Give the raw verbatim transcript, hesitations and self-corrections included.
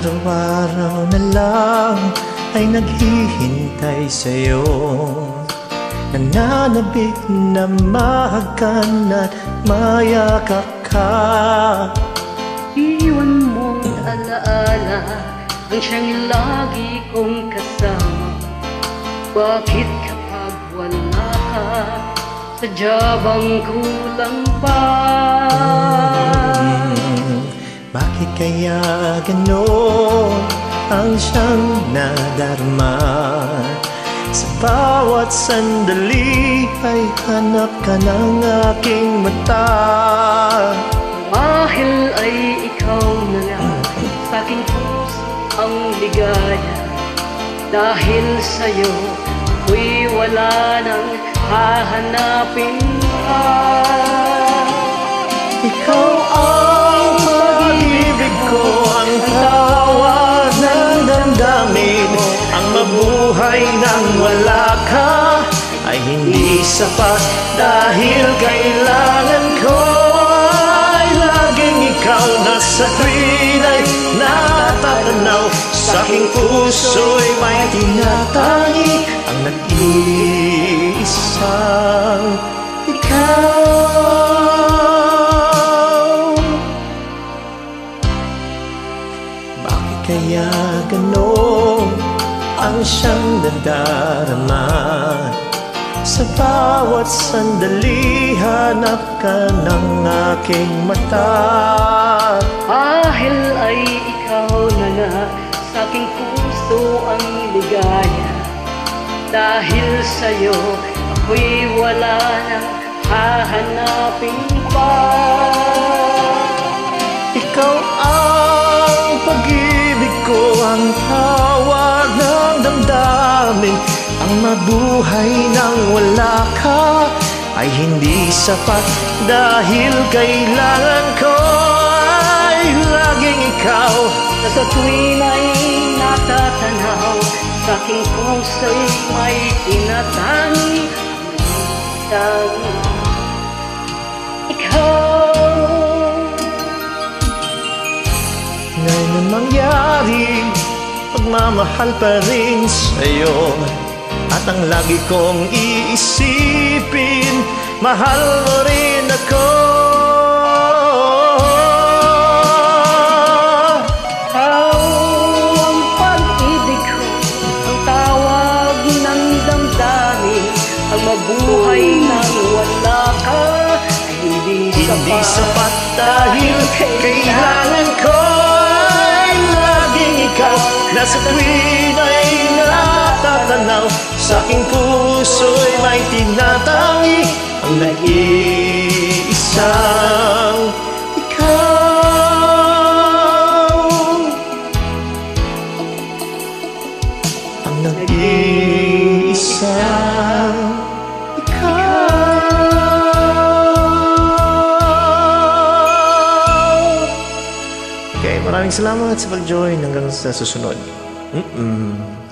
araw-araw na lang ay naghihintay sa'yo. Nananabik na mahagan at mayakap ka. Iwan mong alaala ang siyang lagi kong kasama. Bakit kapag wala ka, sadya bang kulang pa? hmm, Bakit kaya gano'n ang siyang nadarama? Sa bawat sandali ay hanap ka ng aking mata. Dahil ay ikaw na nga sa aking puso ang ligaya. Dahil sa'yo ako'y wala nang hahanapin pa. Ikaw ang pag-ibig ko, ang tawag ng damdamin. Ang mabuhay nang wala ka ay hindi sapat, dahil kailangan ko ay laging ikaw. Nasa tuwin ay natatanaw, sa aking puso'y may tinatangi ang nag-iisang ikaw. Bakit kaya gano'n ang siyang nadarama? Sa bawat sandali hanap ka ng aking mata. Dahil ay ikaw na nga sa aking puso ang ligaya. Dahil sa'yo ako'y wala nang hahanapin pa. Ikaw ang pag-ibig ko, ang tawag ng damdamin. Ang mabuhay nang wala ka ay hindi sapat, dahil kailangan ko ay laging ikaw. Sa tuwin ay natatanaw, sa aking puso'y may tinatangi. Tangi ikaw. Ngayon ang mangyari, pagmamahal pa rin sa'yo. At ang lagi kong iisipin, mahal mo rin ako. Ikaw ang pag-ibig ko, ang tawag ng damdamin. Ang mabuhay nang wala ka ay hindi sapat, Hindi sapat, dahil kailangan ko ay laging ikaw. Nasa tuwin ay natatanaw, sa aking puso'y may tinatangi ang nag-iisang ikaw. Ang nag-iisang ikaw. Okay, maraming salamat sa pag-join. Hanggang sa susunod. Mm-mm.